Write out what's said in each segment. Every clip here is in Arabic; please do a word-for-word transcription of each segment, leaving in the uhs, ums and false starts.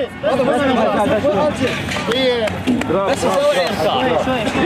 بس سوي ينفع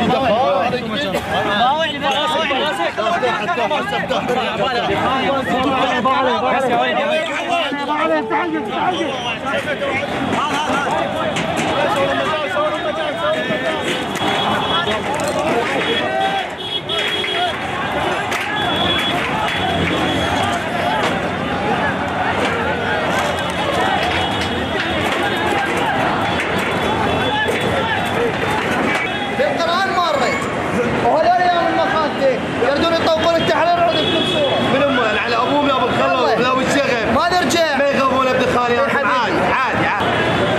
يردون يطوقون التحرير عود بكل صوره. من امه على ابوهم يا ابو الخلة ولا والشغب. ما نرجع. ما يخافون ابن خالي عادي عادي عادي.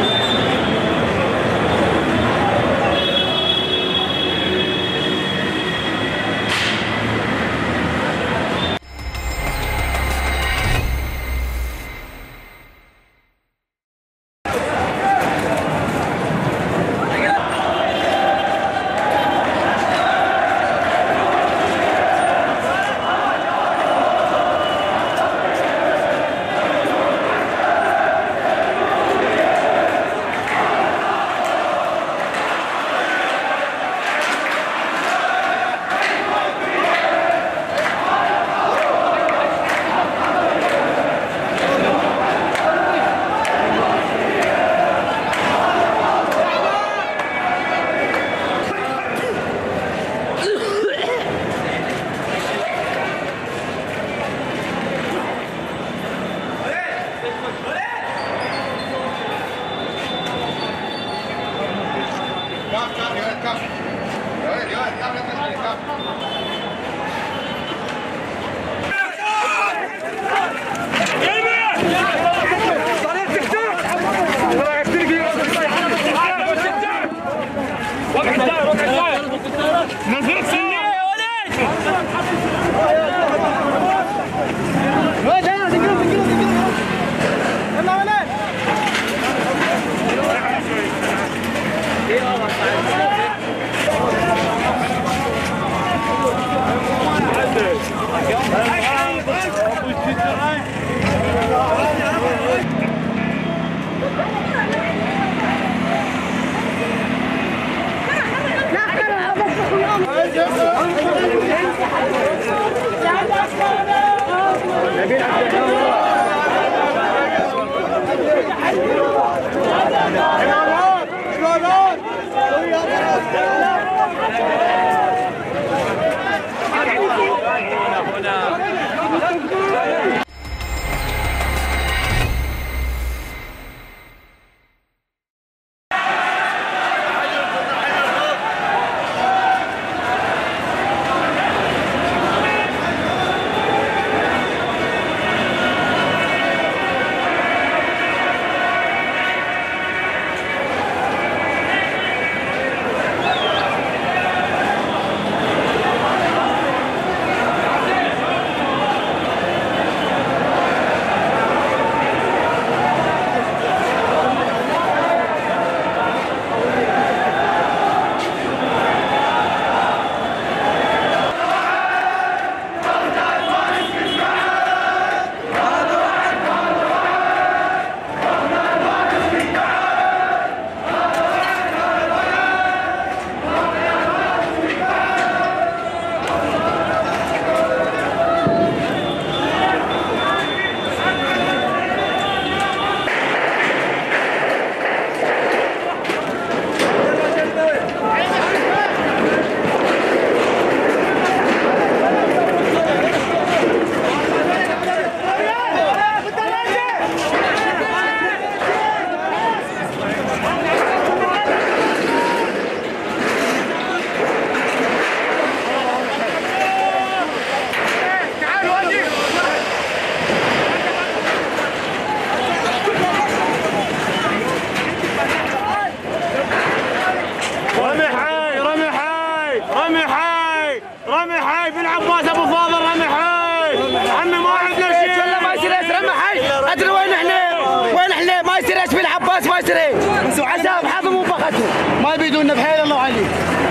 رمي حي بن عباس ابو فاضل رمي حي عمي ما عندنا شيء. والله ما يصير ايش رمي حي ادري وين احنا وين احنا ما يصير ايش بن عباس ما يصير ايش عذاب حظم وبختوا ما يبيدونا بحيل الله عليك.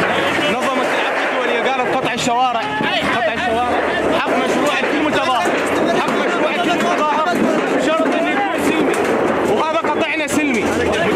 نظمت العفو الدوليه قالت قطع الشوارع قطع الشوارع حق مشروع الكل متظاهر حق مشروع الكل متظاهر بشرط انه يكون سلمي وهذا قطعنا سلمي.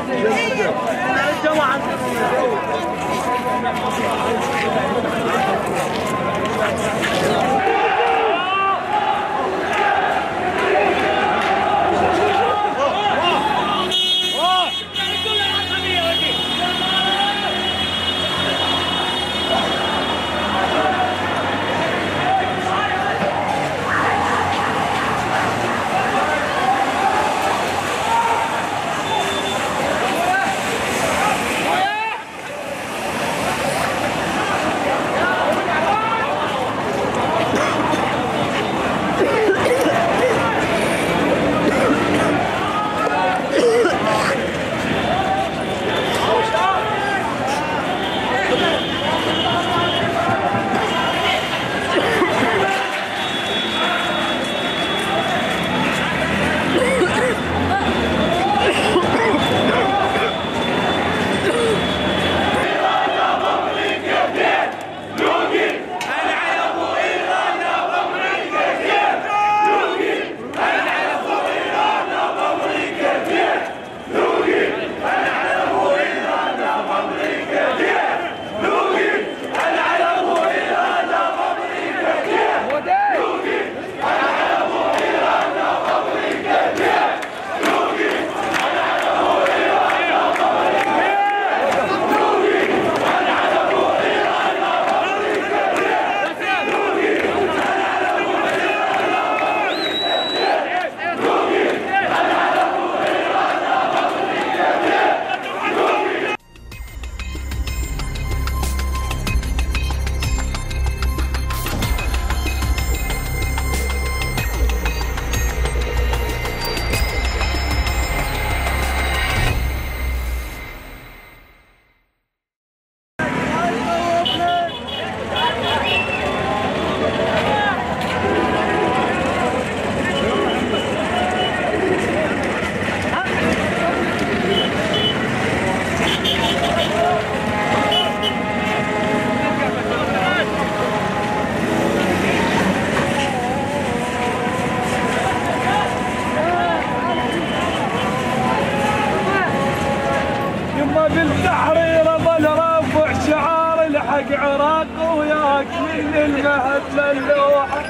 بالتحرير ظل رافع شعار الحق عراق وياك من المهد للوحة.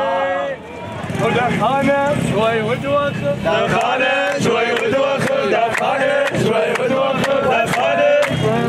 دخانة شوي ودوخر دخانة شوي ودوخر دخانة شوي ودوخر دخانة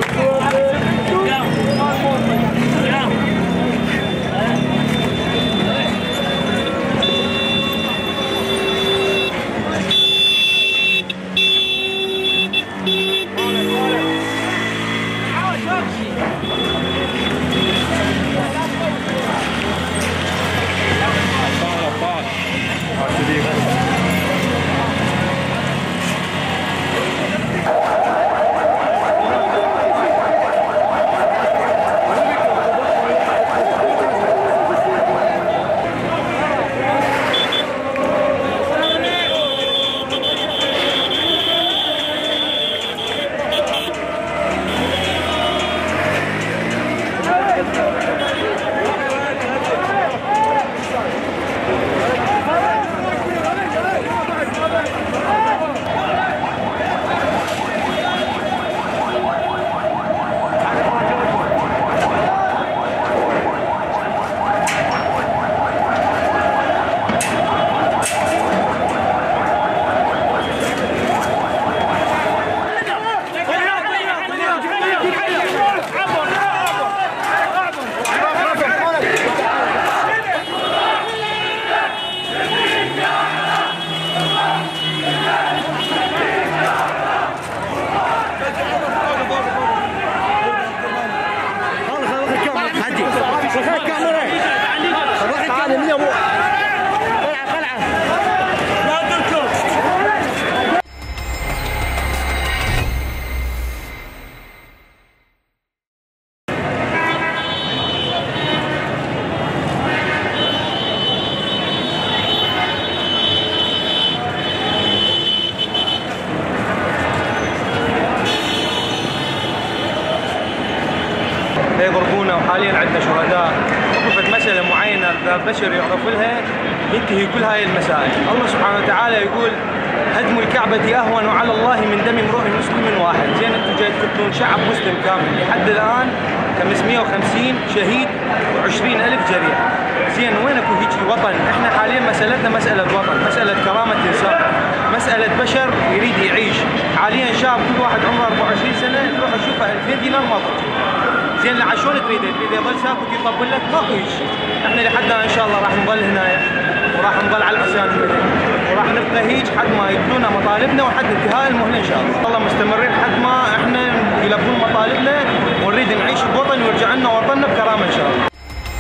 يضربونا وحاليا عندنا شهداء. وقفت مسألة معينة بشر يعرف لها ينتهي كل هاي المسائل. الله سبحانه وتعالى يقول هدم الكعبة أهون على الله من دم امرؤ مسلم واحد. زين انتم جاي تقتلون شعب مسلم كامل، لحد الآن خمسمئة وخمسين شهيد وعشرين ألف جريح. زين وين اكو هيجي وطن؟ احنا حاليا مسألتنا مسألة وطن، مسألة كرامة إنسان، مسألة بشر يريد يعيش. حاليا شاب كل واحد عمره أربعة وعشرين سنة تروح تشوفه ألفين دينار ما طلع. زين لعشون تريد؟ تريد يظل ساكت يطبل لك؟ ماكو شيء. احنا لحد ان شاء الله راح نظل هنا وراح نظل على العصيان المدني وراح نبقى هيج حد ما يدونا مطالبنا وحد انتهاء المهله ان شاء الله. والله مستمرين حد ما احنا يلبون مطالبنا ونريد نعيش بوطن ويرجع لنا وطننا بكرامه ان شاء الله.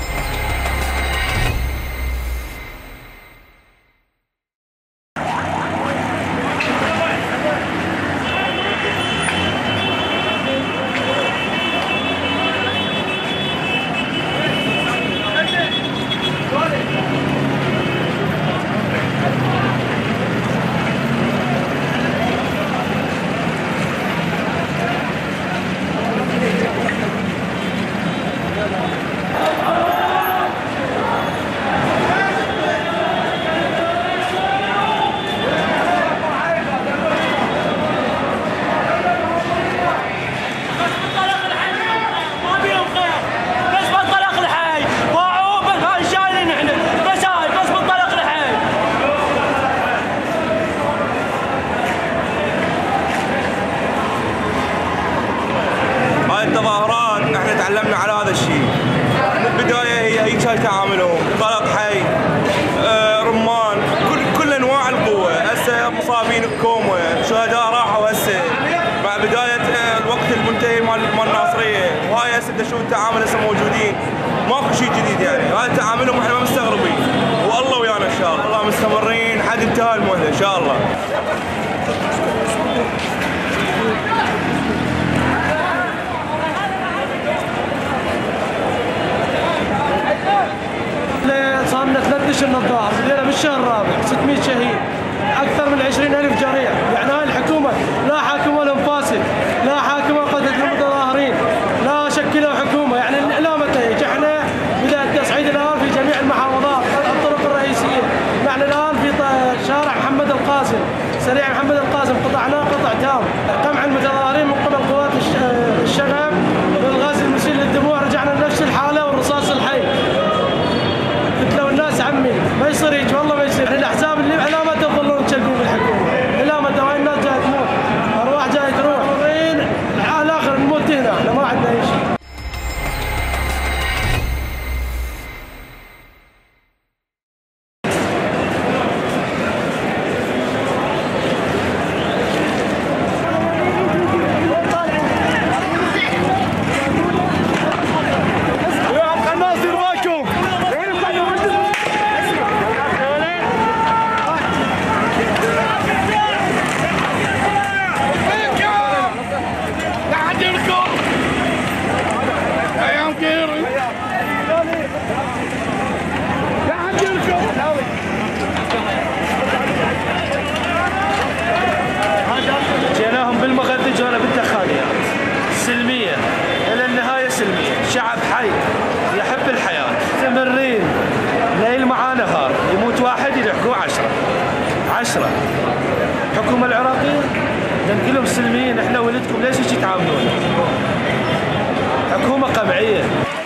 التظاهرات احنا تعلمنا على هذا الشيء. بالبدايه هي هي كان تعاملهم طلق حي، آه رمان، كل كل انواع القوه. هسه مصابين بكوما، شهداء راحوا هسه مع بدايه آه الوقت المنتهي مال مال الناصريه، وهاي هسه شو التعامل هسه موجودين. ماكو شيء جديد يعني، هذا تعاملهم احنا ما مستغربين، والله ويانا ان شاء الله، الله مستمرين حد انتهاء المهله ان شاء الله. صار لنا ثلاث اشهر نتظاهر، بدينا بالشهر الرابع ستمئة شهيد، اكثر من عشرين ألف جريح. يعني هاي الحكومه لا حاكمه لهم فاسد، لا حاكمه قتلت المتظاهرين، لا شكلوا حكومه. يعني لا متى يجي احنا بدايه تصعيد الان في جميع المحافظات الطرق الرئيسيه. يعني الان في شارع محمد القاسم، سريع محمد القاسم قطعناه قطع تام. قمع المتظاهرين من قبل قوات الشغب والغاز المسيل للدموع، رجعنا لنفس الحاله والرصاص الحي. قتلوا الناس عمي، ما يصير هيك والله ما يصير. يعني الاحزاب اللي على ما تظلون تشلبون بالحكومه، الى متى هاي الناس جايه تموت، ارواح جايه تروح، على الاخر نموت هنا، احنا ما عندنا اي شيء. جيناهم بالمغذي، جونا بالدخانية سلمية إلى النهاية سلمية. شعب حي يحب الحياة، مستمرين ليل مع نهار، يموت واحد يلحقوه عشرة عشرة. الحكومة العراقية نقول سلميين، احنا ولدكم ليش هيك تعاملون؟ حكومة قمعية.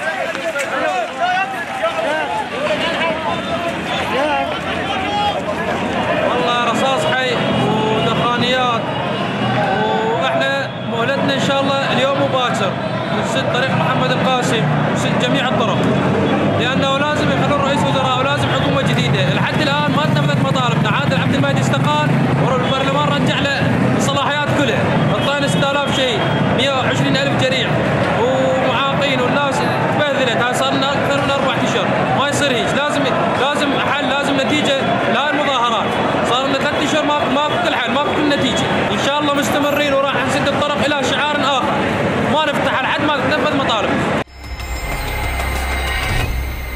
والله رصاص حي ودخانيات، واحنا مهلتنا ان شاء الله اليوم وباكر نسد طريق محمد القاسم ونسد جميع الطرق، لانه لازم يحلون رئيس وزراء ولازم حكومه جديده. لحد الان ما تنفذت مطالبنا. عادل عبد المهدي استقال والبرلمان رجع له الصلاحيات كلها، اعطينا ستة آلاف شهيد، مئة وعشرين ألف جريح ومعاقين، والناس تبهذلت. هاي صار لنا اكثر من اربع اشهر، ما يصير هيك. لازم لازم حل، لازم نتيجه لهاي المظاهرات. صار لنا ثلاث اشهر ما ما كل حل، ما كل نتيجه. ان شاء الله مستمرين وراح نسد الطرق الى شعار اخر، ما نفتح لحد ما تنفذ مطالب.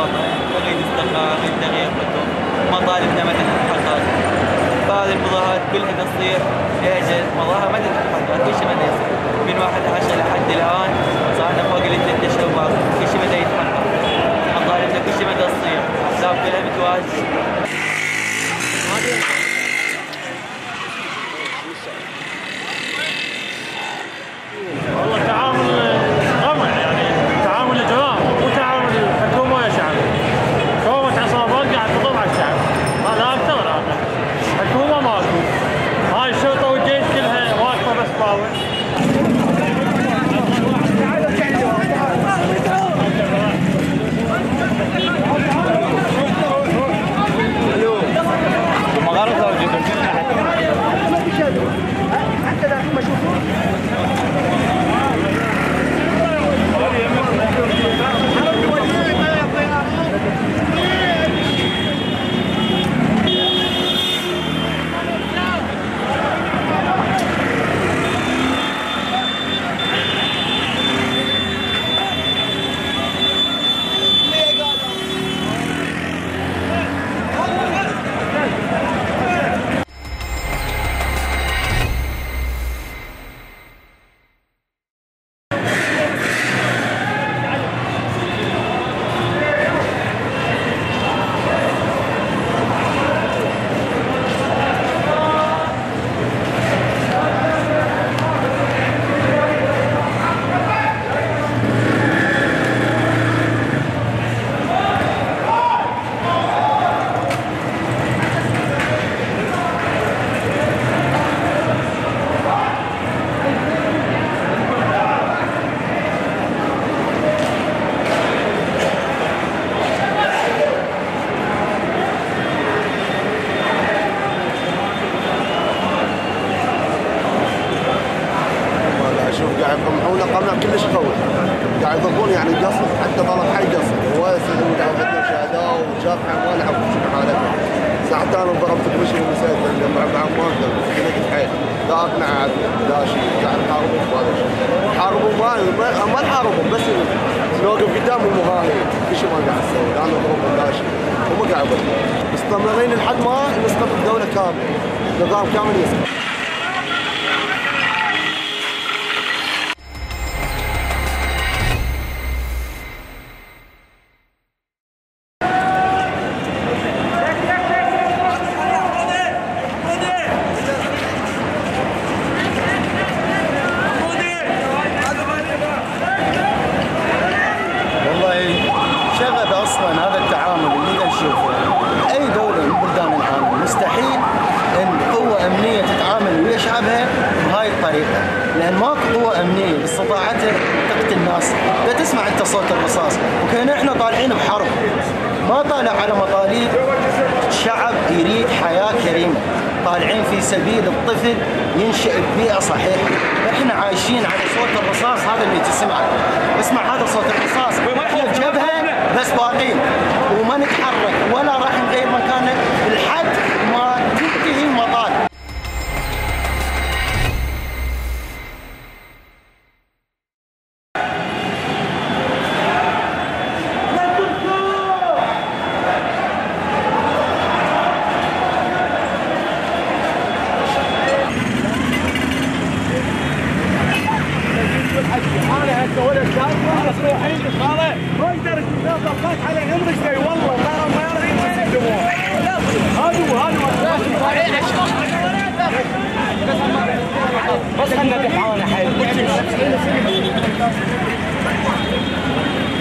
الوطن، نريد استقرار، نريد تغيير حكم، مطالبنا ما تتحقق. فهذه المظاهرات كلها تصير لاجل مظاهره ما تتحقق، كل شيء ما يصير. من واحد عشرة لحد الان صارنا فوق الثلاث اشهر باقي، كل شيء ما يتحقق. مطالبنا كل شيء ما تصير، احزاب كلها متواجده. والله تعامل قمع، يعني تعامل اجرام، مو تعامل الحكومه ويا شعب. حكومه عصابات قاعد تضر على الشعب، هذا اكثر. هذا حكومه ماكو، هاي الشرطه والجيش كلها واقفه بس باور. قاعد يقمعون قمع كلش قوي، قاعد يضربون يعني قصر، حتى ضرب حي قصر، واسد وقاعد عندنا شهداء وجرحى ما نعرف شنو حالتهم. ساعتها انا ضربت بوجهي المسيد مع بعمان قلت حيل، لا اقنع عدل لا شيء، قاعد نحاربهم بهذا الشيء. نحاربهم ما ما نحاربهم بس نوقف قدامهم وهاي كل شيء ما قاعد نسوي، لا نضربهم لا شيء، هم قاعد يضربون. مستمرين لحد ما نسقط الدولة كاملة، نظام كامل يسقط. هذا التعامل اللي نشوفه اي دوله من بلدان العالم مستحيل ان قوه امنيه تتعامل ويا شعبها بهاي الطريقه، لان ماكو قوه امنيه باستطاعتها تقتل الناس. لا تسمع انت صوت الرصاص، وكان احنا طالعين بحرب، ما طالع على مطالب شعب يريد حياه كريمه، طالعين في سبيل الطفل ينشئ ببيئه صحيحه. احنا عايشين على صوت الرصاص، هذا اللي تسمعه، اسمع هذا صوت الرصاص، احنا بجبهه بس باقين وما نتحرك ولا راح نغير مكاننا لحد ما تنتهي المطالب. بس خلنا نحاول حيل